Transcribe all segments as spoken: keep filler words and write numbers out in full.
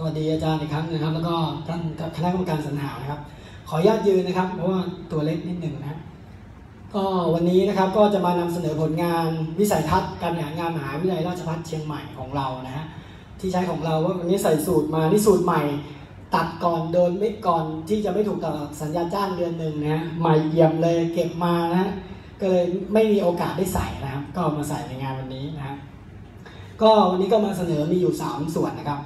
วัสดีอาจารย์อีกครั้งนะครับแล้วก็ท่านคณะกรรมการสรรหานะครับขออนุญาตยืนนะครับเพราะว่าตัวเล็กนิดหนึ่งนะครับก็วันนี้นะครับก็จะมานำเสนอผลงานวิสัยทัศน์การบริหารงานมหาวิทยาลัยราชภัฏเชียงใหม่ของเรานะฮะที่ใช้ของเราว่าวันนี้ใส่สูตรมานี่สูตรใหม่ตัดก่อนโดนไม่ก่อนที่จะไม่ถูกต่อสัญญาจ้างเดือนหนึ่งนะฮะใหม่เยี่ยมเลยเก็บมานะก็เลยไม่มีโอกาสได้ใส่นะครับก็มาใส่ในงานวันนี้นะฮะก็วันนี้ก็มาเสนอมีอยู่สามส่วนนะครับ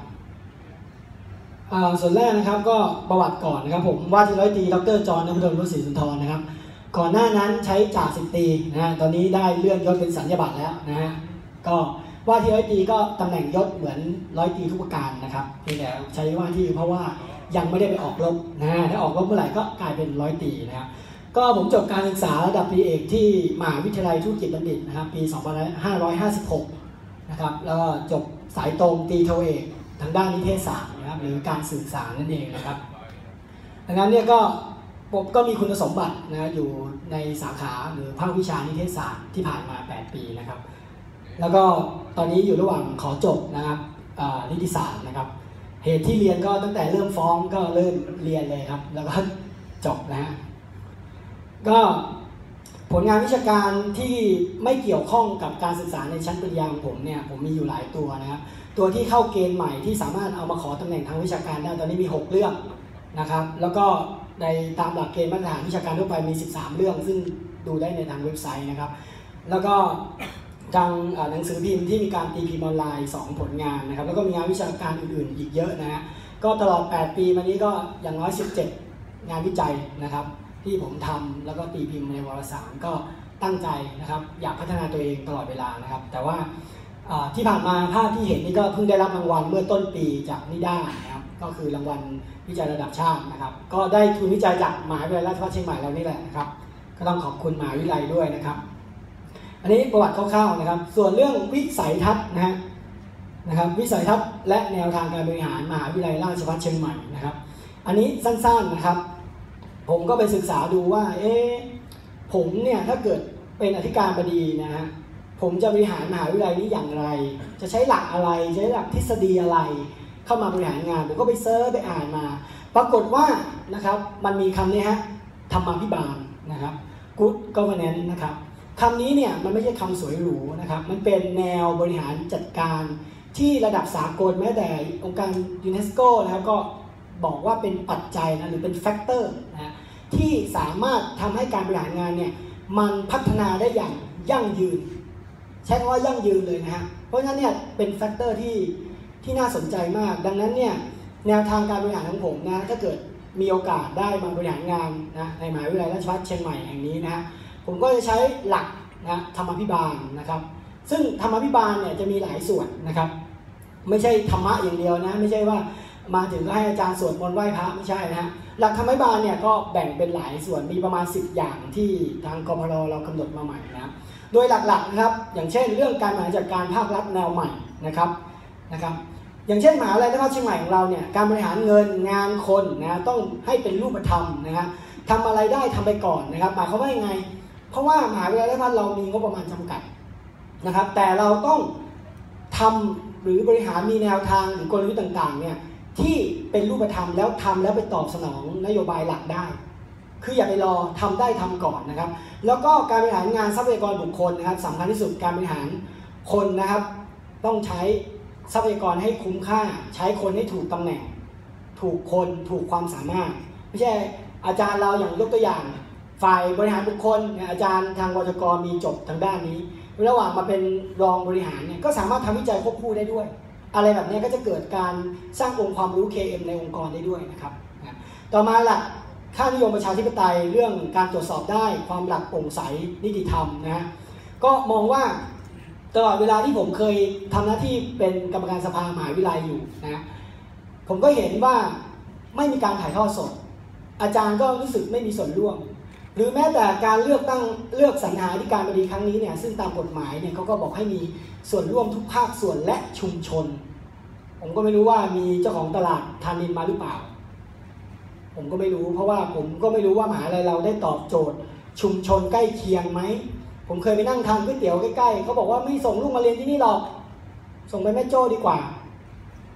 ส่วนแรกนะครับก็ประวัติก่อนนะครับผมว่าที่ร้อยตรีดรจอห์น นพดล วศรีสุนทรนะครับก่อนหน้านั้นใช้จ่าสิบตรีนะฮะตอนนี้ได้เลื่อนยศเป็นสัญญาบัตรแล้วนะฮะก็ว่าที่ร้อยตรีก็ตำแหน่งยศเหมือนร้อยตรีทุกประการนะครับเพียงแต่ใช้ว่าที่เพราะว่ายังไม่ได้ไปออกรบนะถ้าออกรบเมื่อไหร่ก็กลายเป็นร้อยตรีนะครับก็ผมจบการศึกษาระดับปริญญาเอกที่มหาวิทยาลัยธุรกิจบัณฑิตนะครับปีสองพันห้าร้อยห้าสิบหกนะครับแล้วก็จบสายตรงตรีโทเอกทางด้านนิเทศศาสตร์นะครับหรือการสื่อสารนั่นเองนะครับดังนั้นเนี่ยก็ผมก็มีคุณสมบัตินะอยู่ในสาขาหรือภาควิชานิเทศศาสตร์ที่ผ่านมาแปดปีนะครับแล้วก็ตอนนี้อยู่ระหว่างขอจบนะครับนิติศาสตร์นะครับเหตุที่เรียนก็ตั้งแต่เริ่มฟ้องก็เริ่มเรียนเลยครับแล้วก็จบนะฮะก็ผลงานวิชาการที่ไม่เกี่ยวข้องกับการศึกษาในชั้นปริญญาของผมเนี่ยผมมีอยู่หลายตัวนะครับตัวที่เข้าเกณฑ์ใหม่ที่สามารถเอามาขอตำแหน่งทางวิชาการได้ตอนนี้มีหกเรื่องนะครับแล้วก็ในตามหลักเกณฑ์มาตรฐานวิชาการทั่วไปมีสิบสามเรื่องซึ่งดูได้ในทางเว็บไซต์นะครับแล้วก็ทางหนังสือพิมพ์ที่มีการตีพิมพ์ออนไลน์สองผลงานนะครับแล้วก็มีงานวิชาการอื่นๆอีกเยอะนะฮะก็ตลอดแปดปีมานี้ก็อย่างน้อยสิบเจ็ดงานวิจัยนะครับที่ผมทำแล้วก็ตีพิมพ์ในวารสารก็ตั้งใจนะครับอยากพัฒนาตัวเองตลอดเวลานะครับแต่ว่าที่ผ่านมาภาพที่เห็นนี่ก็เพิ่งได้รับรางวัลเมื่อต้นปีจากนิด้านะครับก็คือรางวัลวิจัยระดับชาตินะครับก็ได้ทุนวิจัยจากมหาวิทยาลัยราชภัฏเชียงใหม่เรานี่แหละนะครับก็ต้องขอบคุณมหาวิทยาลัยด้วยนะครับอันนี้ประวัติคร่าวๆนะครับส่วนเรื่องวิสัยทัศน์นะฮะนะครับวิสัยทัศน์และแนวทางการบริหารมหาวิทยาลัยราชภัฏเชียงใหม่นะครับอันนี้สั้นๆนะครับผมก็ไปศึกษาดูว่าเอ๊ะผมเนี่ยถ้าเกิดเป็นอธิการบดีนะฮะผมจะบริหารมหาวิทยาลัยนี้อย่างไรจะใช้หลักอะไรใช้หลักทฤษฎีอะไรเข้ามาบริหารงานผมก็ไปเซิร์ชไปอ่านมาปรากฏว่านะครับมันมีคำนี้ฮะธรรมาภิบาลนะครับ good governance นะครับคำนี้เนี่ยมันไม่ใช่คำสวยหรูนะครับมันเป็นแนวบริหารจัดการที่ระดับสากลแม้แต่องค์การยูเนสโกนะครับก็บอกว่าเป็นปัจจัยนะหรือเป็นแฟกเตอร์นะที่สามารถทำให้การบริหารงานเนี่ยมันพัฒนาได้อย่างยั่งยืนใช้คำว่ายั่งยืนเลยนะฮะเพราะฉะนั้นเนี่ยเป็นแฟกเตอร์ที่ที่น่าสนใจมากดังนั้นเนี่ยแนวทางการบริหารของผมนะถ้าเกิดมีโอกาสได้มาบริหารงานนะในมหาวิทยาลัยราชภัฏเชียงใหม่แห่งนี้นะผมก็จะใช้หลักนะธรรมาภิบาลนะครับซึ่งธรรมาภิบาลเนี่ยจะมีหลายส่วนนะครับไม่ใช่ธรรมะอย่างเดียวนะไม่ใช่ว่ามาถึงก็ให้อาจารย์สวดมนต์ไหว้พระไม่ใช่นะฮะหลักธรรมาภิบาลเนี่ยก็แบ่งเป็นหลายส่วนมีประมาณสิบอย่างที่ทางกพรเรากำหนดมาใหม่นะโดยหลักๆนะครับอย่างเช่นเรื่องการบริหารจัดการภาครัฐแนวใหม่นะครับนะครับอย่างเช่นมหาวิทยาลัยราชภัฏเชียงใหม่ของเราเนี่ยการบริหารเงินงานคนนะต้องให้เป็นรูปธรรมนะฮะทำอะไรได้ทำไปก่อนนะครับหมายความว่ายังไงเพราะว่ามหาวิทยาลัยราชภัฏเรามีงบประมาณจำกัดนะครับแต่เราต้องทำหรือบริหารมีแนวทางหรือกลยุทธ์ต่างๆเนี่ยที่เป็นรูปธรรมแล้วทำแล้วไปตอบสนองนโยบายหลักได้คืออย่าไปรอทำได้ทำก่อนนะครับแล้วก็การบริหารงานทรัพยากรบุคคลนะครับสำคัญที่สุดการบริหารคนนะครับต้องใช้ทรัพยากรให้คุ้มค่าใช้คนให้ถูกตำแหน่งถูกคนถูกความสามารถไม่ใช่อาจารย์เราอย่างยกตัวอย่างฝ่ายบริหารบุคคลอาจารย์ทางวจก.มีจบทางด้านนี้ระหว่างมาเป็นรองบริหารเนี่ยก็สามารถทำวิจัยควบคู่ได้ด้วยอะไรแบบนี้ก็จะเกิดการสร้างองค์ความรู้ เค เอ็ม ในองค์กรได้ด้วยนะครับต่อมาหลักค่านิยมประชาธิปไตยเรื่องการตรวจสอบได้ความหลักโปร่งใสนิติธรรมนะฮะก็มองว่าตลอดเวลาที่ผมเคยทำหน้าที่เป็นกรรมการสภามหาวิทยาลัยอยู่นะผมก็เห็นว่าไม่มีการถ่ายทอดสดอาจารย์ก็รู้สึกไม่มีส่วนร่วมหรือแม้แต่การเลือกตั้งเลือกสรรหาอธิการบดีครั้งนี้เนี่ยซึ่งตามกฎหมายเนี่ยเขาก็บอกให้มีส่วนร่วมทุกภาคส่วนและชุมชนผมก็ไม่รู้ว่ามีเจ้าของตลาดธานินมาหรือเปล่าผมก็ไม่รู้เพราะว่าผมก็ไม่รู้ว่ามหาวิทยาลัยเราได้ตอบโจทย์ชุมชนใกล้เคียงไหมผมเคยไปนั่งทานก๋วยเตี๋ยวใกล้ๆเขาบอกว่าไม่ส่งลูกมาเรียนที่นี่หรอกส่งไปแม่โจ้ดีกว่า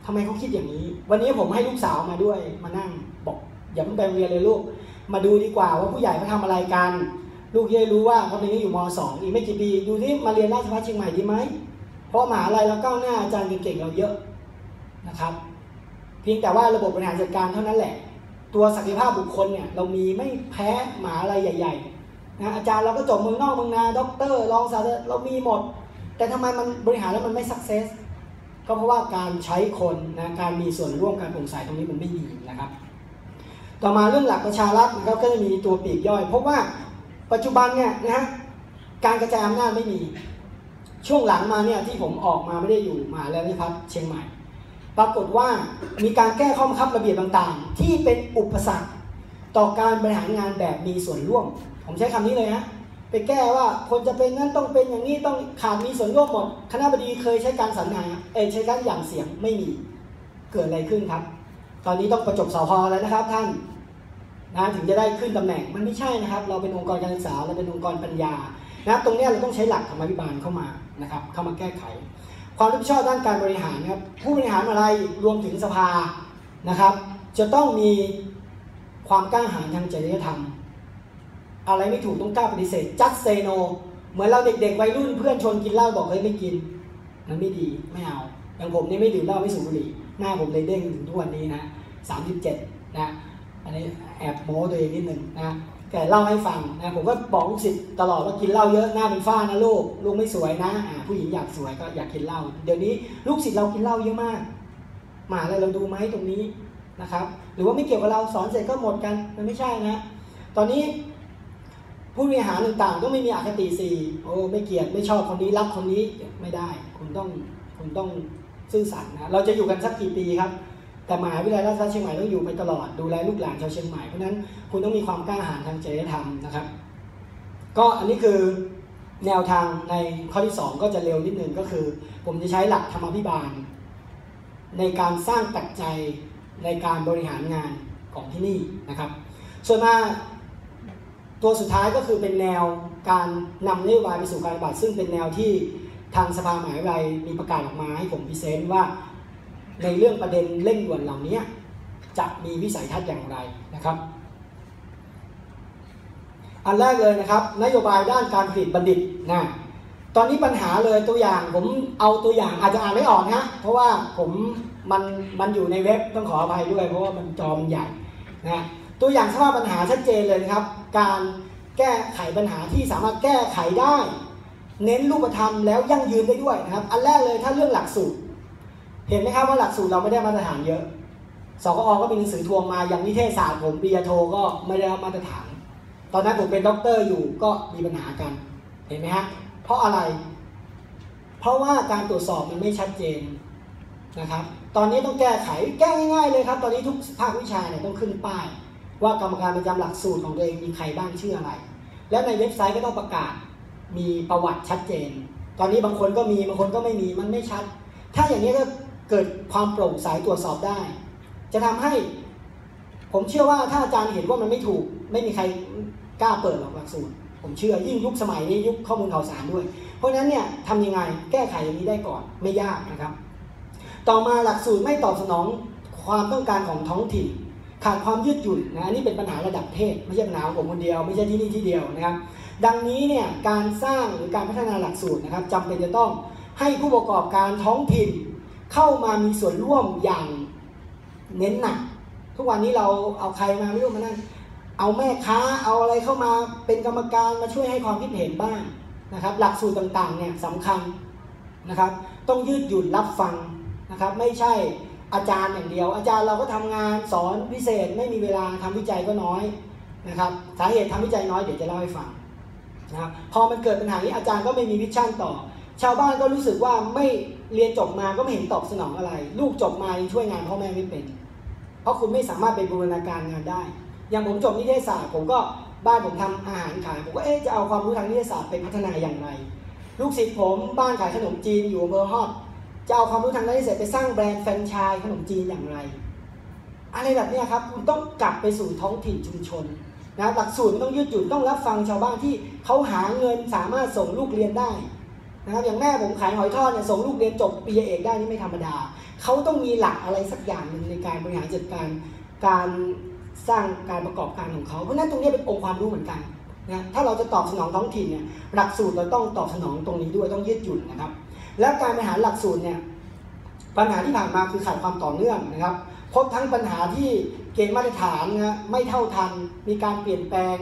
ทำไมเขาคิดอย่างนี้วันนี้ผมให้ลูกสาวมาด้วยมานั่งบอกอย่าเพิ่งไปโรงเรียนเลยลูกมาดูดีกว่าว่าผู้ใหญ่เขาทำอะไรกันลูกจะได้รู้ว่าเขาเป็นอยู่ม.สอง อีกไม่กี่ปีดูที่มาเรียนราชภัฏเชียงใหม่ดีไหมเพราะมหาลัยเราก้าวหน้าอาจารย์เก่งๆเราเยอะนะครับเพียงแต่ว่าระบบบริหารจัดการเท่านั้นแหละตัวศักยภาพบุคคลเนี่ยเรามีไม่แพ้มหาลัยใหญ่ๆนะอาจารย์เราก็จบเมืองนอกเมืองนาด็อกเตอร์รองศาสตราจารย์เรามีหมดแต่ทำไมมันบริหารแล้วมันไม่สักเซสก็เพราะว่าการใช้คนนะการมีส่วนร่วมการโปร่งใสตรงนี้มันไม่ดีนะครับต่อมาเรื่องหลักประชารัฐนะครับก็จะมีตัวปีกย่อยเพราะว่าปัจจุบันเนี่ยนะฮะการกระจายอำนาจไม่มีช่วงหลังมาเนี่ยที่ผมออกมาไม่ได้อยู่มหาวิทยาลัยราชภัฏเชียงใหม่ปรากฏว่ามีการแก้ข้อบังคับระเบียบต่างๆที่เป็นอุปสรรคต่อการบริหารงานแบบมีส่วนร่วมผมใช้คำนี้เลยฮะไปแก้ว่าคนจะเป็นนั้นต้องเป็นอย่างนี้ต้องขาดมีส่วนร่วมหมดคณะบดีเคยใช้การสรรหาเออใช้การหยั่งเสียงไม่มีเกิดอะไรขึ้นครับตอนนี้ต้องประจบสพแล้วนะครับท่านนะถึงจะได้ขึ้นตำแหน่งมันไม่ใช่นะครับเราเป็นองค์กรการศึกษาเราเป็นองค์กรปัญญานะตรงนี้เราต้องใช้หลักธรรมาภิบาลเข้ามานะครับเข้ามาแก้ไขความรับผิดชอบด้านการบริหารนะครับผู้บริหารอะไรรวมถึงสภานะครับจะต้องมีความกล้าหาญทางจริยธรรมอะไรไม่ถูกต้องกล้าปฏิเสธ just say no เหมือนเราเด็กๆวัยรุ่นเพื่อนชวนกินเหล้าบอกเฮ้ยไม่กินมันไม่ดีไม่เอาอย่างผมนี่ไม่ดื่มเหล้าไม่สูบบุหรี่หน้าผมเลยเด้งถึงทุกวันนี้นะสามสิบเจ็ดนะอันนี้แอบโม้ตัวเองนิดหนึ่งนะแต่เล่าให้ฟังนะผมก็บอกลูกศิษย์ตลอดว่ากินเหล้าเยอะหน้าเป็นฝ้านะลูกลูกไม่สวยนะอ่าผู้หญิงอยากสวยก็อยากกินเหล้าเดี๋ยวนี้ลูกศิษย์เรากินเหล้าเยอะมากมาแล้วเราดูไหมตรงนี้นะครับหรือว่าไม่เกี่ยวกับเราสอนเสร็จก็หมดกันมันไม่ใช่นะตอนนี้ผู้บริหารต่างๆก็ไม่มีอคติสี่โอ้ไม่เกลียดไม่ชอบคนนี้รักคนนี้ไม่ได้คุณต้องคุณต้องซื่อสัตย์นะเราจะอยู่กันสักกี่ปีครับแต่มหาวิทยาลัยราชภัฏเชียงใหม่ต้องอยู่ไปตลอดดูแลลูกหลานชาวเชียงใหม่เพราะฉะนั้นคุณต้องมีความกล้าหาญทางจริยธรรมนะครับก็อันนี้คือแนวทางในข้อที่สองก็จะเร็วนิดนึงก็คือผมจะใช้หลักธรรมาภิบาลในการสร้างปัจจัยในการบริหารงานของที่นี่นะครับส่วนมาตัวสุดท้ายก็คือเป็นแนวการนำนโยบายไปสู่การปฏิบัติซึ่งเป็นแนวที่ทางสภามหาวิทยาลัยมีประกาศออกมาให้ผมพรีเซนต์ว่าในเรื่องประเด็นเร่งด่วนเหล่านี้จะมีวิสัยทัศน์อย่างไรนะครับอันแรกเลยนะครับนโยบายด้านการผลิตบัณฑิตนะตอนนี้ปัญหาเลยตัวอย่างผมเอาตัวอย่างอาจจะอ่านไม่ออกนะเพราะว่าผมมันมันอยู่ในเว็บต้องขออภัยด้วยเพราะว่ามันจอมใหญ่นะตัวอย่างสภาพปัญหาชัดเจนเลยนะครับการแก้ไขปัญหาที่สามารถแก้ไขได้เน้นรูปธรรมแล้วยั่งยืนได้ด้วยนะครับอันแรกเลยถ้าเรื่องหลักสูตรเห็นไหมครับว่าหลักสูตรเราไม่ได้มาตรฐานเยอะสกอ.ก็มีหนังสือทวงมาอย่างนิเทศศาสตร์ผมปริญญาโทก็ไม่ได้มาตรฐานตอนนั้นผมเป็นด็อกเตอร์อยู่ก็มีปัญหากันเห็นไหมฮะเพราะอะไรเพราะว่าการตรวจสอบมันไม่ชัดเจนนะครับตอนนี้ต้องแก้ไขแก้ง่ายๆเลยครับตอนนี้ทุกภาควิชาเนี่ยต้องขึ้นป้ายว่ากรรมการประจำหลักสูตรของตัวเองมีใครบ้างชื่ออะไรและในเว็บไซต์ก็ต้องประกาศมีประวัติชัดเจนตอนนี้บางคนก็มีบางคนก็ไม่มีมันไม่ชัดถ้าอย่างนี้ก็เกิดความโปร่งใสตรวจสอบได้จะทำให้ผมเชื่อว่าถ้าอาจารย์เห็นว่ามันไม่ถูกไม่มีใครกล้าเปิดหรอกหลักสูตรผมเชื่อยิ่งยุคสมัยนี้ยุคข้อมูลข่าวสารด้วยเพราะฉะนั้นเนี่ยทำยังไงแก้ไขอย่างนี้ได้ก่อนไม่ยากนะครับต่อมาหลักสูตรไม่ตอบสนองความต้องการของท้องถิ่นขาดความยืดหยุ่นนะอันนี้เป็นปัญหาระดับประเทศไม่ใช่ปัญหาของผมคนเดียวไม่ใช่ที่นี่ที่เดียวนะครับดังนี้เนี่ยการสร้างหรือการพัฒนาหลักสูตรนะครับจำเป็นจะต้องให้ผู้ประกอบการท้องถิ่นเข้ามามีส่วนร่วมอย่างเน้นหนักทุกวันนี้เราเอาใครมาไม่รู้มานั่งเอาแม่ค้าเอาอะไรเข้ามาเป็นกรรมการมาช่วยให้ความคิดเห็นบ้างนะครับหลักสูตรต่างๆเนี่ยสำคัญนะครับต้องยืดหยุ่นรับฟังนะครับไม่ใช่อาจารย์อย่างเดียวอาจารย์เราก็ทำงานสอนพิเศษไม่มีเวลาทำวิจัยก็น้อยนะครับสาเหตุทำวิจัยน้อยเดี๋ยวจะเล่าให้ฟังนะครับพอมันเกิดปัญหานี้อาจารย์ก็ไม่มีวิชั่นต่อชาวบ้านก็รู้สึกว่าไม่เรียนจบมาก็ไม่เห็นตอบสนองอะไรลูกจบมายังช่วยงานพ่อแม่ไม่เป็นเพราะคุณไม่สามารถเป็นบูรณาการงานได้อย่างผมจบนิเทศศาสตร์ผมก็บ้านผมทำอาหารขายผมก็เอ๊ะจะเอาความรู้ทางนิเทศศาสตร์ไปพัฒนาอย่างไรลูกศิษย์ผมบ้านขายขนมจีนอยู่อำเภอฮอดจะเอาความรู้ทางด้านนิเทศไปสร้างแบรนด์แฟรนไชส์ขนมจีนอย่างไรอะไรแบบนี้ครับคุณต้องกลับไปสู่ท้องถิ่นชุมชนนะหลักสูตรต้องยืดหยุ่นต้องรับฟังชาวบ้านที่เขาหาเงินสามารถส่งลูกเรียนได้นะครับอย่างแม่ผมขายหอยทอดเนี่ยส่งลูกเรียนจบปริญญาเอกได้นี่ไม่ธรรมดาเขาต้องมีหลักอะไรสักอย่างหนึ่งในการบริหารจัดการการสร้างการประกอบการของเขาเพราะนั้นตรงนี้เป็นองค์ความรู้เหมือนกันนะถ้าเราจะตอบสนองท้องถิ่นเนี่ยหลักสูตรเราต้องตอบสนองตรงนี้ด้วยต้องยืดหยุ่นนะครับและการบริหารหลักสูตรเนี่ยปัญหาที่ผ่านมาคือขาดความต่อเนื่องนะครับพบทั้งปัญหาที่เกณฑ์มาตรฐานนะไม่เท่าทันมีการเปลี่ยนแปลง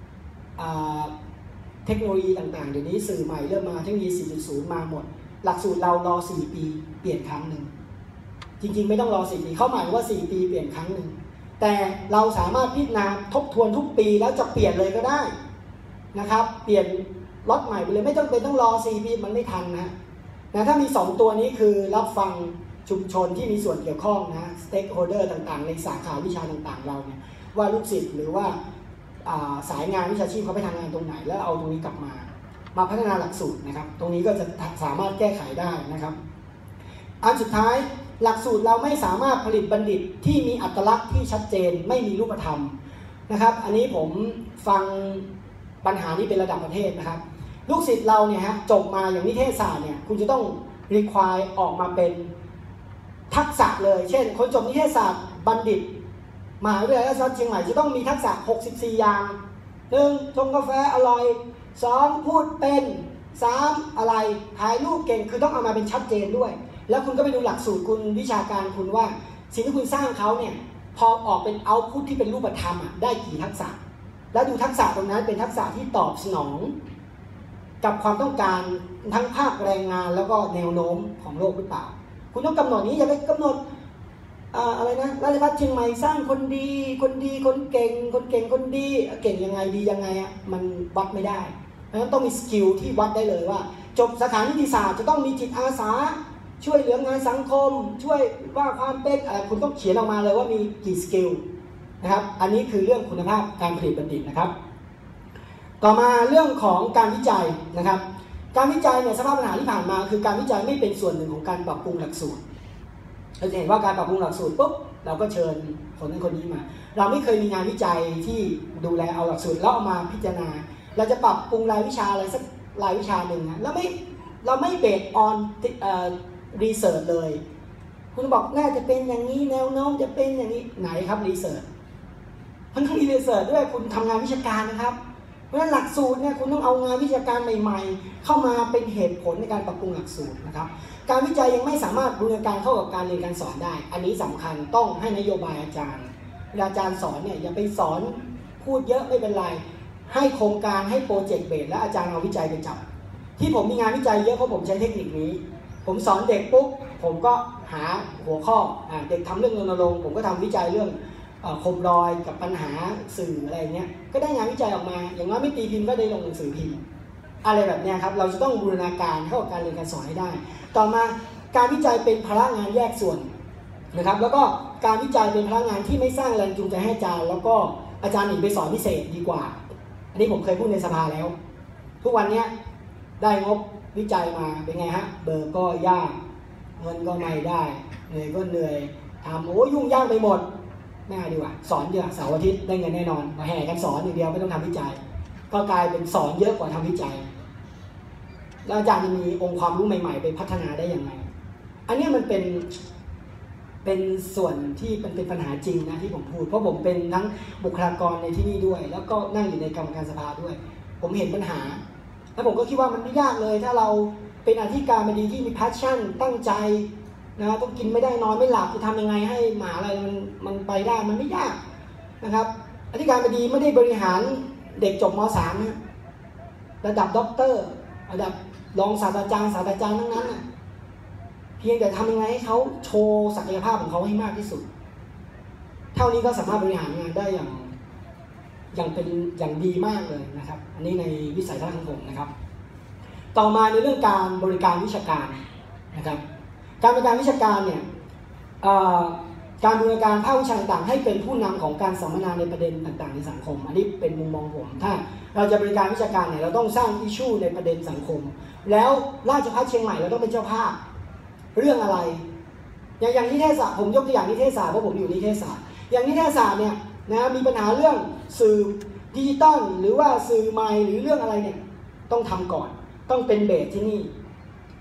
เทคโนโลยีต่างๆเดี๋ยวนี้สื่อใหม่เริ่มมาเทคโนโลยี สี่จุดศูนย์ มาหมดหลักสูตรเรารอสี่ปีเปลี่ยนครั้งหนึ่งจริงๆไม่ต้องรอสี่ปีเขาหมายว่าสี่ปีเปลี่ยนครั้งหนึ่งแต่เราสามารถพิจารณาทบทวนทุกปีแล้วจะเปลี่ยนเลยก็ได้นะครับเปลี่ยนล็อตใหม่ไปเลยไม่ต้องเป็นต้องรอสี่ปีมันไม่ทันนะนะถ้ามีสองตัวนี้คือรับฟังชุมชนที่มีส่วนเกี่ยวข้องนะสเต็กโฮลเดอร์ต่างๆในสาขาวิชาต่างๆเราเนี่ยว่าลูกศิษย์หรือว่าสายงานวิชาชีพเขาไปทำงานตรงไหนแล้วเอาตรงนี้กลับมามาพัฒนาหลักสูตรนะครับตรงนี้ก็จะสามารถแก้ไขได้นะครับอันสุดท้ายหลักสูตรเราไม่สามารถผลิตบัณฑิตที่มีอัตลักษณ์ที่ชัดเจนไม่มีรูปธรรมนะครับอันนี้ผมฟังปัญหานี้เป็นระดับประเทศนะครับลูกศิษย์เราเนี่ยฮะจบมาอย่างนิเทศศาสตร์เนี่ยคุณจะต้อง require ออกมาเป็นทักษะเลยเช่นคนจบนิเทศศาสตร์บัณฑิตมหาวิทยาลัยราชภัฏเชียงใหม่จะต้องมีทักษะหกสิบสี่อย่างหนึ่งชงกาแฟอร่อยสองพูดเป็นสามอะไรถ่ายรูปเก่งคือต้องเอามาเป็นชัดเจนด้วยแล้วคุณก็ไปดูหลักสูตรคุณวิชาการคุณว่าสิ่งที่คุณสร้างเขาเนี่ยพอออกเป็นเอาท์พุตที่เป็นรูปธรรมอ่ะได้กี่ทักษะแล้วดูทักษะตรงนั้นเป็นทักษะที่ตอบสนองกับความต้องการทั้งภาคแรงงานแล้วก็แนวโน้มของโลกหรือเปล่าคุณต้องกำหนดนี้อย่าไปกำหนดอะไรนะราชภัฏเชียงใหม่สร้างคนดีคนดีคนเก่งคนเก่งคนดีเก่งยังไงดียังไงอ่ะมันวัดไม่ได้เพราะฉะนั้นต้องมีสกิลที่วัดได้เลยว่าจบสาขานิติศาสตร์จะต้องมีจิตอาสาช่วยเหลืองานสังคมช่วยว่าความเป็นอะไรคุณต้องเขียนออกมาเลยว่ามีกี่สกิลนะครับอันนี้คือเรื่องคุณภาพการผลิตบัณฑิตนะครับต่อมาเรื่องของการวิจัยนะครับการวิจัยเนี่ยสภาพปัญหาที่ผ่านมาคือการวิจัยไม่เป็นส่วนหนึ่งของการปรับปรุงหลักสูตรเราจะเห็นว่าการปรับปรุงหลักสูตรปุ๊บเราก็เชิญคนนั้นคนนี้มาเราไม่เคยมีงานวิจัยที่ดูแลเอาหลักสูตรแล้วเอามาพิจารณาเราจะปรับปรุงรายวิชาอะไรสักรายวิชาหนึ่งนะแล้วไม่เราไม่เบสออนรีเสิร์ชเลยคุณบอกน่าจะเป็นอย่างนี้แนวโน้มจะเป็นอย่างนี้ไหนครับรีเสิร์ชมันต้องมีรีเสิร์ชด้วยคุณทำงานวิชาการนะครับเพราะฉะนั้นหลักสูตรเนี่ยคุณต้องเอางานวิชาการใหม่ๆเข้ามาเป็นเหตุผลในการปรับปรุงหลักสูตรนะครับการวิจัยยังไม่สามารถบูรณาการเข้ากับการเรียนการสอนได้อันนี้สำคัญต้องให้นโยบายอาจารย์เวลาอาจารย์สอนเนี่ยอย่าไปสอนพูดเยอะไม่เป็นไรให้โครงการให้โปรเจกต์เบสและอาจารย์เอาวิจัยไปจับที่ผมมีงานวิจัยเยอะเพราะผมใช้เทคนิคนี้ผมสอนเด็กปุ๊บผมก็หาหัวข้อเด็กทำเรื่องรณรงค์ผมก็ทำวิจัยเรื่องคมรอยกับปัญหาสื่ออะไรเงี้ยก็ได้งานวิจัยออกมาอย่างน้อยไม่ตีพิมพ์ก็ได้ลงหนังสือพิมพ์อะไรแบบนี้ครับเราจะต้องบูรณาการเข้ากับการเรียนการสอนให้ได้ต่อมาการวิจัยเป็นภาระงานแยกส่วนนะครับแล้วก็การวิจัยเป็นภาระงานที่ไม่สร้างแรงจูงใจให้อาจารย์แล้วก็อาจารย์หนีไปสอนพิเศษดีกว่าอันนี้ผมเคยพูดในสภาแล้วทุกวันนี้ได้งบวิจัยมาเป็นไงฮะเบอร์ก็ยากเงินก็ไม่ได้เหนื่อยก็เหนื่อยทำโอ้ยุ่งยากไปหมดไม่เอาดีกว่าสอนเยอะเสาร์อาทิตย์ได้เงินแน่นอนมาแห่กันสอนอย่างเดียวไม่ต้องทำวิจัยก็กลายเป็นสอนเยอะกว่าทำวิจัยแล้วอาจารย์จะมีองค์ความรู้ใหม่ๆไปพัฒนาได้ยังไงอันนี้มันเป็นเป็นส่วนที่มันเป็นปัญหาจริงนะที่ผมพูดเพราะผมเป็นทั้งบุคลากรในที่นี่ด้วยแล้วก็นั่งอยู่ในกรรมการสภาด้วยผมเห็นปัญหาแล้วผมก็คิดว่ามันไม่ยากเลยถ้าเราเป็นอธิการบดีที่มี passion ตั้งใจนะต้องกินไม่ได้นอนไม่หลับจะทำยังไงให้หมาอะไรมันมันไปได้มันไม่ยากนะครับอธิการบดีไม่ได้บริหารเด็กจบม.สาม นะระดับด็อกเตอร์ระดับรองศาสตราจารย์ศาสตราจารย์ทั้งนั้นนะเพียงแต่ทำยังไงให้เขาโชว์ศักยภาพของเขาให้มากที่สุดเท่านี้ก็สามารถบริหารงานได้อย่างอย่างเป็นอย่างดีมากเลยนะครับอันนี้ในวิสัยทัศน์ของผมนะครับต่อมาในเรื่องการบริการวิชาการนะครับการบริการวิชาการเนี่ยการบริการภาควิชาต่างๆให้เป็นผู้นำของการสัมมนาในประเด็นต่างๆในสังคมอันนี้เป็นมุมมองผมถ้าเราจะบริการวิชาการเนี่ยเราต้องสร้างอิชชูในประเด็นสังคมแล้วราชภัฏเชียงใหม่เราต้องเป็นเจ้าภาพเรื่องอะไรอย่างอย่างนิเทศศาสตร์ผมยกตัวอย่างนิเทศศาสตร์เพราะผมอยู่นิเทศศาสตร์อย่างนิเทศศาสตร์เนี่ยนะมีปัญหาเรื่องสื่อดิจิตอลหรือว่าสื่อใหม่หรือเรื่องอะไรเนี่ยต้องทำก่อนต้องเป็นเบสที่นี่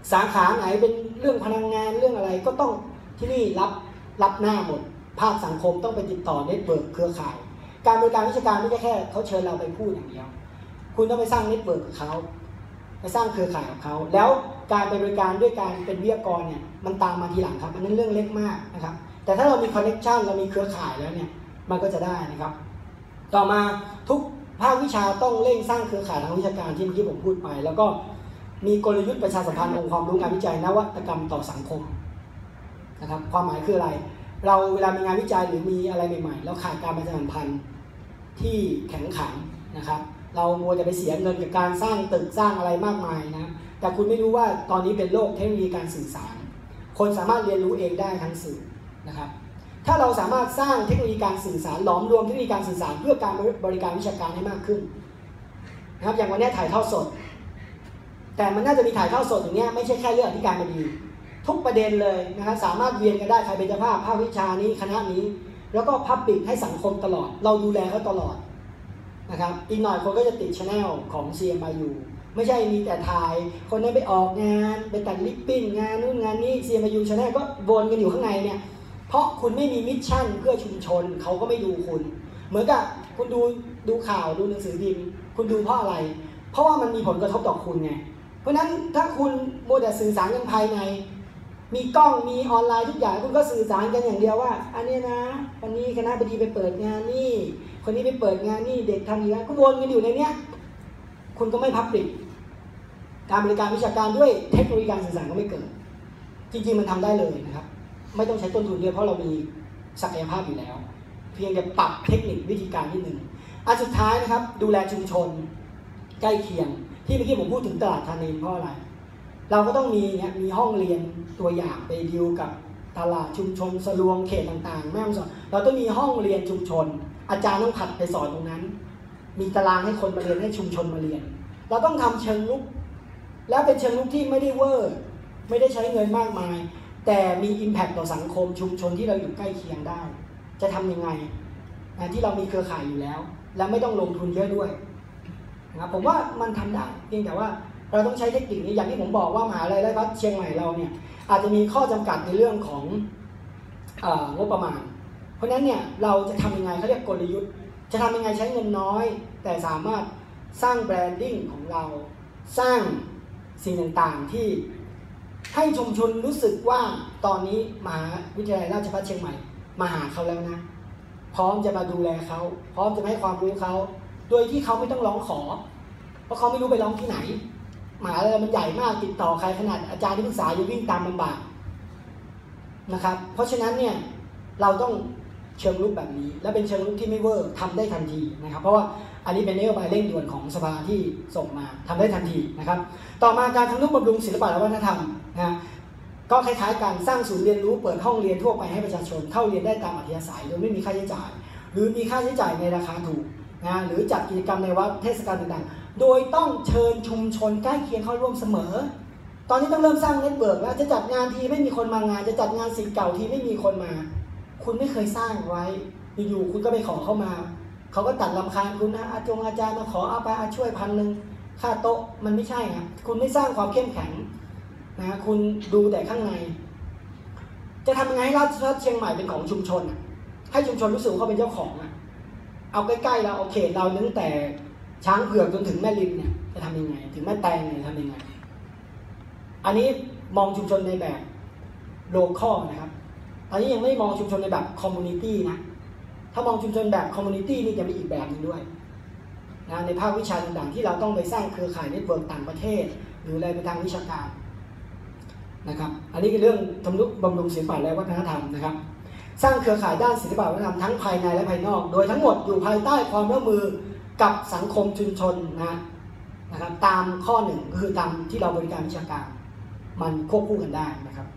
สาขาไหนเป็นเรื่องพลังงานเรื่องอะไรก็ต้องที่นี่รับรับหน้าหมดภาคสังคมต้องไปติดต่อเน็ตเวิร์กเครือข่ายการบริการวิชาการไม่ใช่แค่เขาเชิญเราไปพูดอย่างเดียวคุณต้องไปสร้างเน็ตเวิร์กกับเขาไปสร้างเครือข่ายกับเขาแล้วการไปบริการด้วยการเป็นวิทยากรเนี่ยมันตามมาทีหลังครับอันนั้นเรื่องเล็กมากนะครับแต่ถ้าเรามีคอนเนคชันเรามีเครือข่ายแล้วเนี่ยมันก็จะได้นะครับต่อมาทุกภาควิชาต้องเร่งสร้างเครือข่ายทางวิชาการที่เมื่อกี้ผมพูดไปแล้วก็มีกลยุทธ์ประชาสัมพันธ์องค์ความรู้งานวิจัยนวัตกรรมต่อสังคมนะครับความหมายคืออะไรเราเวลามีงานวิจัยหรือมีอะไรใหม่ๆเราขาดการประชาสัมพันธ์ที่แข็งขันนะครับเราโมจะไปเสียเงินกับการสร้างตึกสร้างอะไรมากมายนะแต่คุณไม่รู้ว่าตอนนี้เป็นโลกเทคโนโลยีการสื่อสารคนสามารถเรียนรู้เองได้ทั้งสื่อนะครับถ้าเราสามารถสร้างเทคโนโลยีการสื่อสารหลอมรวมเทคโนโลยีการสื่อสารเพื่อการบริการวิชาการให้มากขึ้นนะครับอย่างวันนี้ถ่ายทอดสดแต่มันน่าจะมีถ่ายทอดสดอย่างนี้ไม่ใช่แค่เรื่องอธิการบดีทุกประเด็นเลยนะครับสามารถเรียนกันได้ใครเป็นเจ้าภาพภาควิชานี้คณะนี้แล้วก็พับปิดให้สังคมตลอดเราดูแลเขาตลอดนะครับอีกหน่อยคนก็จะติดช anel ของ ซี เอ็ม ไอ ยู ไม่ใช่มีแต่ถ่ายคนนั้นไปออกงานไปตัดลิปปิ้นงานนู่นงานนี้ ซี เอ็ม ไอ ยู channel ก็วนกันอยู่ข้างในเนี่ยเพราะคุณไม่มีมิชชั่นเพื่อชุมชนเขาก็ไม่ดูคุณเหมือนกับคุณดูดูข่าวดูหนังสือพิมพ์คุณดูเพราะอะไรเพราะว่ามันมีผลกระทบต่อคุณไงเพราะนั้นถ้าคุณโมเดลสื่อสารกันภายในมีกล้องมีออนไลน์ทุกอย่างคุณก็สื่อสารกันอย่างเดียวว่าอันนี้นะวันนี้คณะบดีไปเปิดงานนี่คนนี้ไปเปิดงานนี่เด็กทำอย่างนี้ก็วนกันอยู่ในเนี้ยคุณก็ไม่พับปิดการบริการวิชาการด้วยเทคโนโลยีการสื่อสารก็ไม่เกิดจริงๆมันทำได้เลยนะครับไม่ต้องใช้ต้นทุนเยอะเพราะเรามีศักยภาพอยู่แล้วเพียงแต่ปรับเทคนิควิธีการนิดนึงอันสุดท้ายนะครับดูแลชุมชนใกล้เคียงที่เมื่อกี้ผมพูดถึงตลาดธานีเพราะอะไรเราก็ต้องมีเนี่ยมีห้องเรียนตัวอย่างไปดิวกับตลาดชุมชนสลวงเขตต่างๆแม่ฮ่องสอนเราต้องมีห้องเรียนชุมชนอาจารย์ต้องผัดไปสอนตรงนั้นมีตารางให้คนมาเรียนให้ชุมชนมาเรียนเราต้องทำเชิงลุกแล้วเป็นเชิงลุกที่ไม่ได้เวอร์ไม่ได้ใช้เงินมากมายแต่มี impact ต่อสังคมชุมชนที่เราอยู่ใกล้เคียงได้จะทำยังไงที่เรามีเครือข่ายอยู่แล้วและไม่ต้องลงทุนเยอะด้วยนะครับผมว่ามันทำได้เพียงแต่ว่าเราต้องใช้เทคนิคนี้อย่างที่ผมบอกว่ามหาวิทยาลัยราชภัฏเชียงใหม่เราเนี่ยอาจจะมีข้อจำกัดในเรื่องของเอ่องบประมาณเพราะฉะนั้นเนี่ยเราจะทำยังไงเขาเรียกกลยุทธ์จะทำยังไงใช้เงินน้อยแต่สามารถสร้างแบรนดิ้งของเราสร้างสิ่งต่างๆที่ให้ชุมชนรู้สึกว่าตอนนี้มหาวิทยาลัยราชภัฏเชียงใหม่มาหาเขาแล้วนะพร้อมจะมาดูแลเขาพร้อมจะให้ความรู้เขาโดยที่เขาไม่ต้องร้องขอเพราะเขาไม่รู้ไปร้องที่ไหนมหาวิทยาลัยมันใหญ่มากติดต่อใครขนาดอาจารย์ที่ปรึกษาอยู่วิ่งตามลำบากนะครับเพราะฉะนั้นเนี่ยเราต้องเชิงลุกแบบนี้และเป็นเชิงลุกที่ไม่เวอร์ทำได้ทันทีนะครับเพราะว่าอันนี้เป็นนโยบายเร่งด่วนของสภาที่ส่งมาทำได้ทันทีนะครับต่อมาการทำนุบำรุงศิลปะและวัฒนธรรมนะก็คล้ายๆการสร้างศูนย์เรียนรู้เปิดห้องเรียนทั่วไปให้ประชาชนเข้าเรียนได้ตามอัธยาศัยโดยไม่มีค่าใช้จ่ายหรือมีค่าใช้จ่ายในราคาถูกนะหรือจัดกิจกรรมในวัดเทศกาลต่างๆโดยต้องเชิญชุมชนใกล้เคียงเข้าร่วมเสมอตอนนี้ต้องเริ่มสร้างเน็ตเวิร์กแล้วจะจัดงานทีไม่มีคนมางานจะจัดงานศิลป์เก่าทีไม่มีคนมาคุณไม่เคยสร้างไว้อยู่ๆคุณก็ไปขอเข้ามาเขาก็ตัดรำคาญคุณนะอาจงอาจารย์มาขอเอาไปช่วยพันหนึ่งค่าโต๊ะมันไม่ใช่ครับคุณไม่สร้างความเข้มแข็งนะคุณดูแต่ข้างในจะทำยังไงให้ราชภัฏเชียงใหม่เป็นของชุมชนให้ชุมชนรู้สึกว่าเขาเป็นเจ้าของเอาใกล้ๆเราโอเคเราตั้งแต่ช้างเผือกจนถึงแม่ริมเนี่ยจะทำยังไงถึงแม่แตงเนี่ยทำยังไงอันนี้มองชุมชนในแบบโลคอลนะครับอันนี้ยังไม่มองชุมชนในแบบคอมมูนิตี้นะถ้ามองชุมชนแบบคอมมูนิตี้นี่จะมีอีกแบบนึงด้วยนะในภาควิชาต่างๆที่เราต้องไปสร้างเครือข่ายเน็ตเวิร์กต่างประเทศหรืออะไรไปทางวิชาการนะครับอันนี้คือเรื่องทำนุบำรุงศิลปะและวัฒนธรรมนะครับสร้างเครือข่ายด้านศิลปะวัฒนธรรมทั้งภายในและภายนอกโดยทั้งหมดอยู่ภายใต้ความร่วมมือกับสังคมชุมชนนะนะครับตามข้อหนึ่งก็คือตามที่เราบริการวิชาการมันควบคู่กันได้นะครับ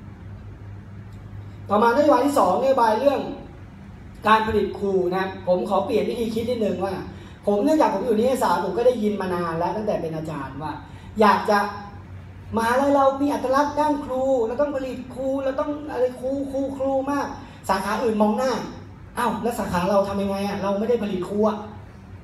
ต่อมานโยบายที่สองนโยบายเรื่องการผลิตครูนะผมขอเปลี่ยนวิธีคิดนิดนึงว่าผมเนื่องจากผมอยู่นิเทศศาสตร์ผมก็ได้ยินมานานแล้วตั้งแต่เป็นอาจารย์ว่าอยากจะมหาลัยเรามีอัตลักษณ์ด้านครูเราต้องผลิตครูเราต้องอะไรครูครูครูมากสาขาอื่นมองหน้าอ้าวแล้วสาขาเราทำยังไงอ่ะเราไม่ได้ผลิตครูอ่ะ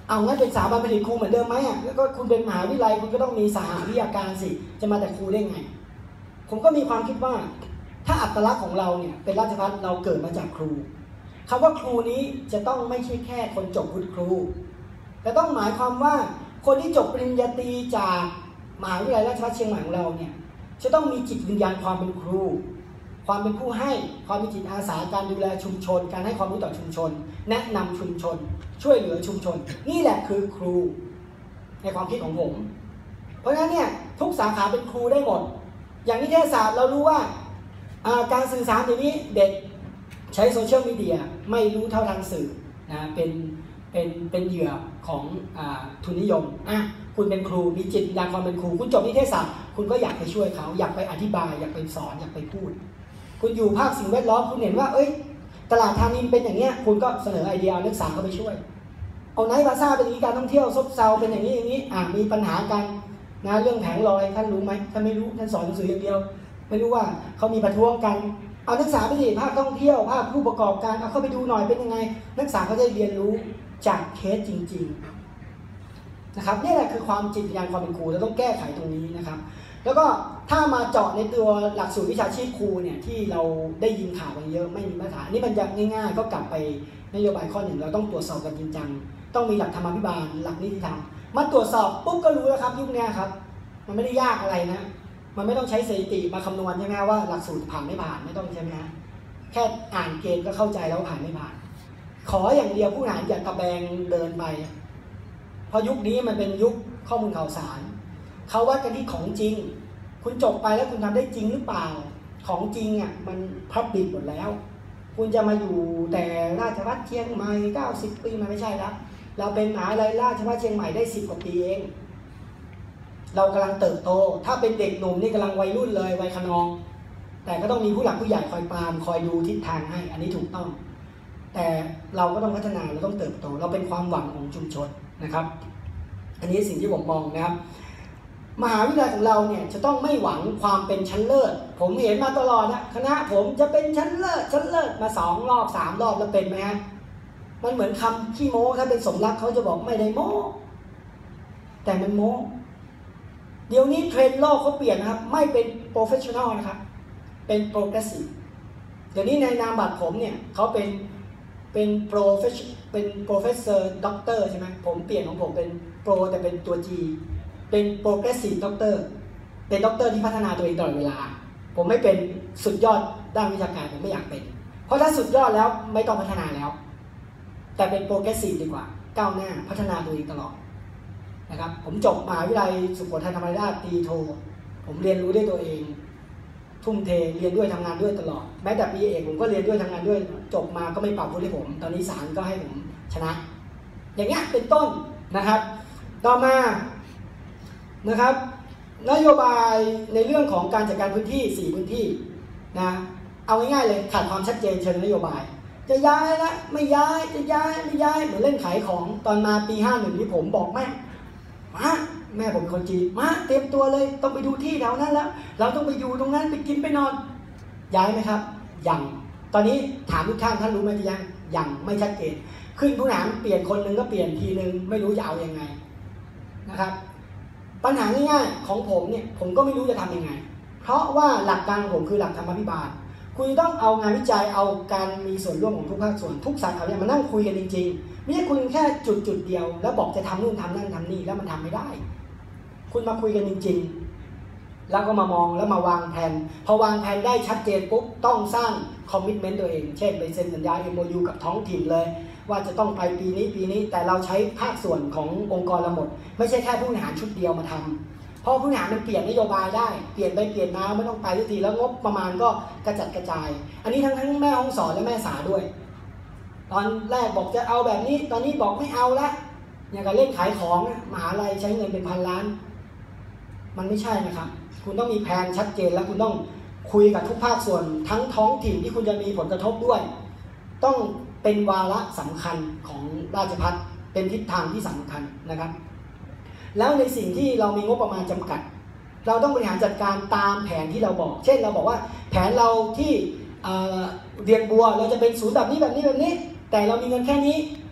เอางั้นเป็นสถาบันผลิตครูเหมือนเดิมไหมอ่ะแล้วก็คุณเป็นมหาวิทยาลัยคุณก็ต้องมีสหวิทยาการสิจะมาแต่ครูได้ไงผมก็มีความคิดว่าถ้าอัตลักษณ์ของเราเนี่ยเป็นราชภัฏเราเกิดมาจากครูคำว่าครูนี้จะต้องไม่ใช่แค่คนจบวุฒิครูแต่ต้องหมายความว่าคนที่จบปริญญาตรีจากมหาวิทยาลัยราชภัฏเชียงใหม่ของเราเนี่ยจะต้องมีจิตวิญญาณความเป็นครูความเป็นผู้ให้ความมีจิตอาสาการดูแลชุมชนการให้ความรู้ต่อชุมชนแนะนำชุมชนช่วยเหลือชุมชนนี่แหละคือครูในความคิดของผมเพราะฉะนั้นเนี่ยทุกสาขาเป็นครูได้หมดอย่างนิเทศศาสตร์เรารู้ว่าการสื่อสารเดี๋ยวนี้เด็กใช้โซเชียลมีเดียไม่รู้เท่าทันสื่อนะเป็นเป็นเป็นเหยื่อของทุนนิยมอ่ะคุณเป็นครูมีจิตวิญญาณความเป็นครูคุณจบนิเทศศาสตร์คุณก็อยากไปช่วยเขาอยากไปอธิบายอยากไปสอนอยากไปพูดคุณอยู่ภาคสิ่งแวดล้อมคุณเห็นว่าเอ้ยตลาดธานินเป็นอย่างเงี้ยคุณก็เสนอไอเดียนักศึกษาเข้าไปช่วยเอาไนท์บาซ่าเป็นอย่างนี้การท่องเที่ยวซบเซาเป็นอย่างนี้อย่างนี้อ่ะมีปัญหากันนะเรื่องแผงลอยท่านรู้ไหมท่านไม่รู้ท่านสอนหนังสืออย่างเดียวไม่รู้ว่าเขามีประท้วงกันเอานักศึกษาไปดิภาคท่องเที่ยวภาคผู้ประกอบการเอาเข้าไปดูหน่อยเป็นยังไงนักศึกษาเขาจะเรียนรู้จากเคสจริงๆนะครับนี่แหละคือความจิตวิญญาณความเป็นครูเราต้องแก้ไขตรงนี้นะครับแล้วก็ถ้ามาเจาะในตัวหลักสูตรวิชาชีพครูเนี่ยที่เราได้ยินข่าวกันเยอะไม่มีมาตรฐานนี่มันจะง่ายๆก็กลับไปนโยบายข้อหนึ่งเราต้องตรวจสอบกันจริงจังต้องมีหลักธรรมาภิบาลหลักนิติธรรมมาตรวจสอบปุ๊บก็รู้แล้วครับยุคนี้ครับมันไม่ได้ยากอะไรนะมันไม่ต้องใช้สถิติมาคำนวณใช่ไหมว่าหลักสูตรผ่านไม่ผ่านไม่ต้องใช่ไหมฮะแค่อ่านเกณฑ์ก็เข้าใจแล้วผ่านไม่ผ่านขออย่างเดียวผู้บริหารอย่ากระแบงเดินไปเพราะยุคนี้มันเป็นยุคข้อมูลข่าวสารเขาวัดกันที่ของจริงคุณจบไปแล้วคุณทำได้จริงหรือเปล่าของจริงอ่ะมันพับบิดหมดแล้วคุณจะมาอยู่แต่ราชภัฏเชียงใหม่เก้าสิบปีมันไม่ใช่แล้วเราเป็นมหาวิทยาลัยราชภัฏเชียงใหม่ได้สิบกว่าปีเองเรากำลังเติบโตถ้าเป็นเด็กหนุ่มนี่กำลังวัยรุ่นเลยวัยขนองแต่ก็ต้องมีผู้หลักผู้ใหญ่คอยปรามคอยดูทิศทางให้อันนี้ถูกต้องแต่เราก็ต้องพัฒนาเราต้องเติบโตเราเป็นความหวังของชุมชนนะครับอันนี้สิ่งที่ผมมองนะครับมหาวิทยาลัยของเราเนี่ยจะต้องไม่หวังความเป็นชั้นเลิศผมเห็นมาตลอดนะคณะผมจะเป็นชั้นเลิศชั้นเลิศมาสองรอบสามรอบแล้วเป็นไหมฮะมันเหมือนคำขี้โม้ถ้าเป็นสมรักเขาจะบอกไม่ได้โม้แต่มันโม้เดี๋ยวนี้เทรนด์โลกเขาเปลี่ยนนะครับไม่เป็น professional นะครับเป็น progressive เดี๋ยวนี้ในนามบัตรผมเนี่ยเขาเป็นเป็น profession เป็น professor doctor ใช่ไหมผมเปลี่ยนของผมเป็น pro แต่เป็นตัว G เป็น progressive doctor เป็นด็อกเตอร์ที่พัฒนาตัวเองตลอดเวลาผมไม่เป็นสุดยอดด้านวิชาการผมไม่อยากเป็นเพราะถ้าสุดยอดแล้วไม่ต้องพัฒนาแล้วแต่เป็น progressive ดีกว่าก้าวหน้าพัฒนาตัวเองตลอดนะครับผมจบมหาวิทยาลัยสุโขทัยธรรมราชปีโทผมเรียนรู้ด้วยตัวเองทุ่มเทเรียนด้วยทำงานด้วยตลอดแม้แต่ปีเอกผมก็เรียนด้วยทำงานด้วยจบมาก็ไม่ปรับวุฒิให้ผมตอนนี้ศาลก็ให้ผมชนะอย่างเงี้ยเป็นต้นนะครับต่อมานะครับนโยบายในเรื่องของการจัดการพื้นที่สี่พื้นที่นะเอาง่ายๆเลยขาดความชัดเจนเชิงนโยบายจะย้ายละไม่ย้ายจะย้ายไม่ย้ายเหมือนเล่นขายของตอนมาปีห้าสิบเอ็ดที่ผมบอกแม่มาแม่ผมคนจีนมาเตรียมตัวเลยต้องไปดูที่แถวนั้นแล้วเราต้องไปอยู่ตรงนั้นไปกินไปนอนย้ายไหมครับยังตอนนี้ถามทุกท่านท่านรู้ไหมที่ยังยังไม่ชัดเจนขึ้นผู้นำเปลี่ยนคนหนึ่งก็เปลี่ยนทีนึงไม่รู้จะเอายังไงนะครับปัญหาง่ายๆของผมเนี่ยผมก็ไม่รู้จะทำยังไงเพราะว่าหลักการของผมคือหลักธรรมาภิบาลคุณต้องเอางานวิจัยเอาการมีส่วนร่วมของทุกภาคส่วนทุกสาขาเนี่ยมานั่งคุยกันจริงๆไม่ใช่คุยแค่จุดจุดเดียวแล้วบอกจะทำนู่นทำนั่นทำนี่แล้วมันทำไม่ได้คุณมาคุยกันจริงๆแล้วก็มามองแล้วมาวางแผนพอวางแผนได้ชัดเจนปุ๊บต้องสร้างคอมมิตเมนต์ตัวเองเช่นไปเซ็นสัญญา เอ็ม โอ ยู กับท้องถิ่นเลยว่าจะต้องไปปีนี้ปีนี้แต่เราใช้ภาคส่วนขององค์กรเราหมดไม่ใช่แค่ผู้บริหารชุดเดียวมาทำเพราะผู้บริหารมันเปลี่ยนนโยบายได้เปลี่ยนไปเปลี่ยนมาไม่ต้องไปทุกทีแล้วงบประมาณก็กระจัดกระจายอันนี้ทั้งทั้งแม่ห้องสอนและแม่สาด้วยตอนแรกบอกจะเอาแบบนี้ตอนนี้บอกไม่เอาละอย่างกับเล่นขายของมหาลัยใช้เงินเป็นพันล้านมันไม่ใช่นะครับคุณต้องมีแผนชัดเจนแล้วคุณต้องคุยกับทุกภาคส่วนทั้งท้องถิ่นที่คุณจะมีผลกระทบด้วยต้องเป็นวาระสำคัญของราชภัฏเป็นทิศทางที่สำคัญนะครับแล้วในสิ่งที่เรามีงบประมาณจำกัดเราต้องบริหารจัดการตามแผนที่เราบอกเช่นเราบอกว่าแผนเราที่เรียนบัวเราจะเป็นศูนย์แบบนี้แบบนี้แบบนี้แต่เรามีเงินแค่นี้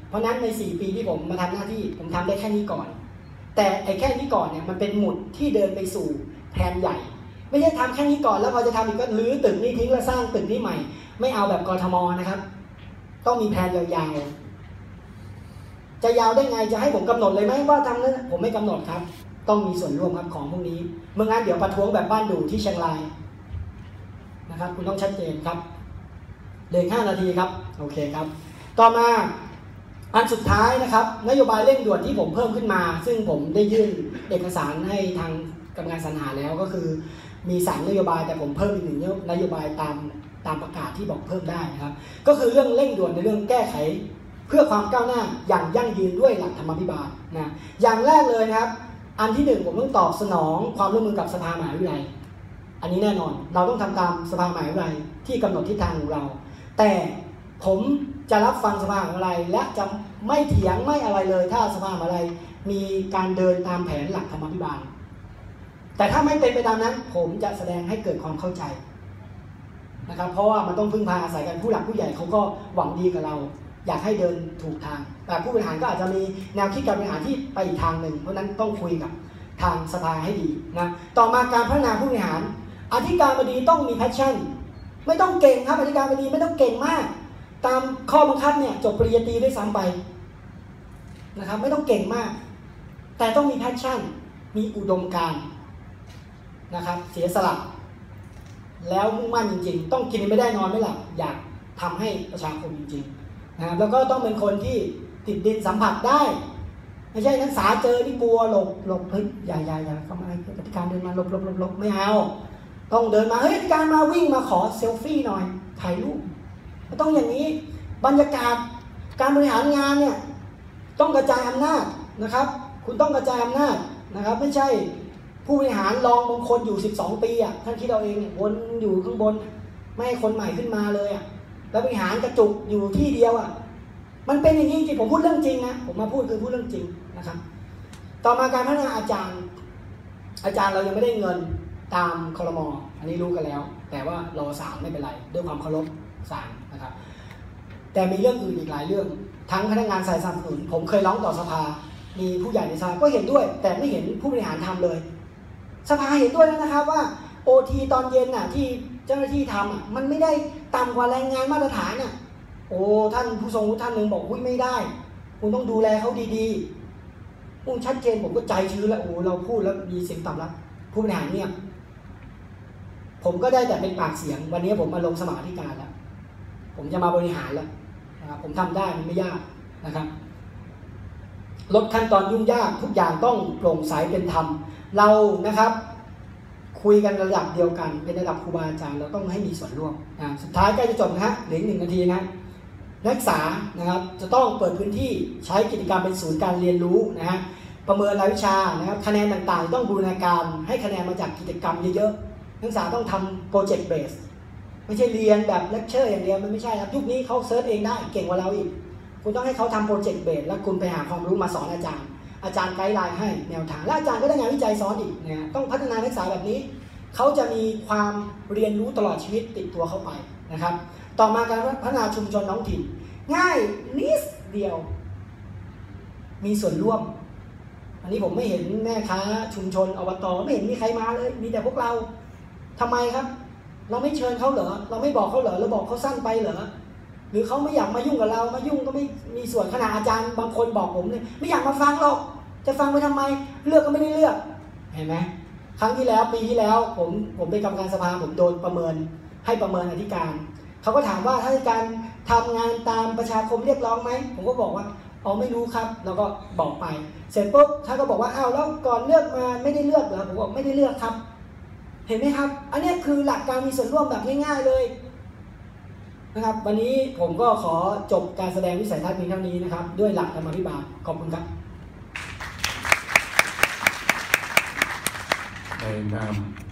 เพราะนั้นในสี่ปีที่ผมมาทำหน้าที่ผมทำได้แค่นี้ก่อนแต่ไอ้แค่นี้ก่อนเนี่ยมันเป็นหมุดที่เดินไปสู่แผนใหญ่ไม่ใช่ทำแค่นี้ก่อนแล้วพอจะทำอีกก็รื้อตึกนี้ทิ้งแล้วสร้างตึกนี้ใหม่ไม่เอาแบบกทมนะครับต้องมีแผนยาวๆจะยาวได้ไงจะให้ผมกำหนดเลยไหมว่าทำนั้นผมไม่กำหนดครับต้องมีส่วนร่วมครับของพวกนี้เมื่องั้นเดี๋ยวประท้วงแบบบ้านดูที่เชียงรายนะครับคุณต้องชัดเจนครับเหลือห้านาทีครับโอเคครับต่อมาอันสุดท้ายนะครับนโยบายเร่งด่วนที่ผมเพิ่มขึ้นมาซึ่งผมได้ยื่นเอกสารให้ทางกรรมการสรรหาแล้วก็คือมีสามนโยบายแต่ผมเพิ่มอีกหนึ่งนโยบายตามตามประกาศที่บอกเพิ่มได้นะครับก็คือเรื่องเร่งด่วนในเรื่องแก้ไขเพื่อความก้าวหน้าอย่างยั่งยืนด้วยหลักธรรมาภิบาลนะอย่างแรกเลยนะครับอันที่หนึ่งผมต้องตอบสนองความร่วมมือกับสภามหาวิทยาลัยอันนี้แน่นอนเราต้องทำตามสภามหาวิทยาลัยที่กำหนดทิศทางของเราแต่ผมจะรับฟังสภามหาวิทยาลัยและจะไม่เถียงไม่อะไรเลยถ้าสภามหาวิทยาลัยมีการเดินตามแผนหลักธรรมาภิบาลแต่ถ้าไม่เป็นไปตามนั้นผมจะแสดงให้เกิดความเข้าใจนะครับเพราะว่ามันต้องพึ่งพาอาศัยกันผู้หลักผู้ใหญ่เขาก็หวังดีกับเราอยากให้เดินถูกทางแต่ผู้บริหารก็อาจจะมีแนวคิดการบริหารที่ไปอีกทางหนึ่งเพราะนั้นต้องคุยกับทางสภาให้ดีนะต่อมาการพัฒนาผู้บริหารอธิการบดีต้องมีแพชชั่นไม่ต้องเก่งครับอธิการบดีไม่ต้องเก่งมากตามข้อบังคับเนี่ยจบปริญญาตรีด้วยซ้ำไปนะครับไม่ต้องเก่งมากแต่ต้องมีแพชชั่นมีอุดมการณ์นะครับเสียสละแล้วมุ่งมั่นจริงๆต้องกินไม่ได้นอนไม่หลับอยากทำให้ประชาคมจริงๆนะครับแล้วก็ต้องเป็นคนที่ติดดินสัมผัสได้ไม่ใช่นักศึกษาเจอที่กลัวหลบหลบเฮ้ยอย่าอย่าอย่าเข้ามาอธิการเดินมาหลบหลบหลบหลบไม่เอาต้องเดินมาเฮ้ยอธิการมาวิ่งมาขอเซลฟี่หน่อยถ่ายรูปต้องอย่างนี้บรรยากาศการบริหารงานเนี่ยต้องกระจายอำนาจนะครับคุณต้องกระจายอำนาจนะครับไม่ใช่ผู้บริหารรองบางคนอยู่สิบสองปีอ่ะท่านคิดเอาเองเนี่ยวนอยู่ข้างบนไม่ให้คนใหม่ขึ้นมาเลยอ่ะแล้วบริหารกระจุกอยู่ที่เดียวอ่ะมันเป็นอย่างนี้จริงผมพูดเรื่องจริงนะผมมาพูดคือพูดเรื่องจริงนะครับต่อมาการพัฒนาอาจารย์อาจารย์เรายังไม่ได้เงินตามครม.อันนี้รู้กันแล้วแต่ว่ารอศาลไม่เป็นไรด้วยความเคารพศาลนะครับแต่มีเรื่องอื่นอีกหลายเรื่องทั้งพนักงานสายสนับสนุนผมเคยร้องต่อสภามีผู้ใหญ่ในสภาก็เห็นด้วยแต่ไม่เห็นผู้บริหารทำเลยสภาเห็นด้วยแล้วนะครับว่าโอทีตอนเย็นน่ะที่เจ้าหน้าที่ทำอ่ะมันไม่ได้ต่ำกว่าแรงงานมาตรฐานน่ะโอ้ท่านผู้ทรงวุฒิท่านหนึ่งบอกอุ้ยไม่ได้คุณต้องดูแลเขาดีๆอุ้ยชัดเจนผมก็ใจชื้นแล้วโอ้เราพูดแล้วมีเสียงตอบรับผู้บริหารเนี่ยผมก็ได้แต่เป็นปากเสียงวันนี้ผมมาลงสมัครอธิการแล้วผมจะมาบริหารแล้วนะครับผมทำได้มันไม่ยากนะครับลดขั้นตอนยุ่งยากทุกอย่างต้องโปร่งใสเป็นธรรมเรานะครับคุยกันระดับเดียวกันเป็นระดับครูบาอาจารย์เราต้องให้มีส่วนร่วมนะสุดท้ายใกล้จะจบนะฮะเหลือหนึ่งนาทีนะนักศึกษานะครับจะต้องเปิดพื้นที่ใช้กิจกรรมเป็นศูนย์การเรียนรู้นะฮะประเมินรายวิชานะครับคะแนนต่างๆต้องบูรณาการให้คะแนนมาจากกิจกรรมเยอะๆนักศึกษาต้องทำโปรเจกต์เบสไม่ใช่เรียนแบบเลคเชอร์อย่างเดียวมันไม่ใช่ครับยุคนี้เขาเซิร์ชเองได้เก่งกว่าเราอีกคุณต้องให้เขาทำโปรเจกต์เบสแล้วคุณไปหาความรู้มาสอนอาจารย์อาจารย์ไกด์ไลน์ให้แนวทางและอาจารย์ก็ได้งานวิจัยสอนอีกนะต้องพัฒนานักศึกษาแบบนี้เขาจะมีความเรียนรู้ตลอดชีวิตติดตัวเข้าไปนะครับต่อมาการพัฒนาชุมชนท้องถิ่นง่ายนิดเดียวมีส่วนร่วมอันนี้ผมไม่เห็นแม่ค้าชุมชนอบต.ไม่เห็นมีใครมาเลยมีแต่พวกเราทำไมครับเราไม่เชิญเขาเหรอเราไม่บอกเขาเหรอเราบอกเขาสั้นไปเหรอหรือเขาไม่อยากมายุ่งกับเรามายุ่งก็ไม่มีส่วนขนาดอาจารย์บางคนบอกผมเลยไม่อยากมาฟังหรอกจะฟังไปทำไมเลือกก็ไม่ได้เลือกเห็นไหมครั้งที่แล้วปีที่แล้วผมผมเป็นกรรมการสภาผมโดนประเมินให้ประเมินอธิการเขาก็ถามว่าถ้าอธิการทำงานตามประชาคมเรียกร้องไหมผมก็บอกว่าอ๋อไม่รู้ครับแล้วก็บอกไปเสร็จปุ๊บท่านก็บอกว่าอ้าวแล้วก่อนเลือกมาไม่ได้เลือกเหรอผมบอกไม่ได้เลือกครับเห็นไหมครับอันนี้คือหลักการมีส่วนร่วมแบบง่ายๆเลยนะครับวันนี้ผมก็ขอจบการแสดงวิสัยทัศน์เพียงเท่านี้นะครับด้วยหลักธรรมาภิบาลขอบคุณครับในนาม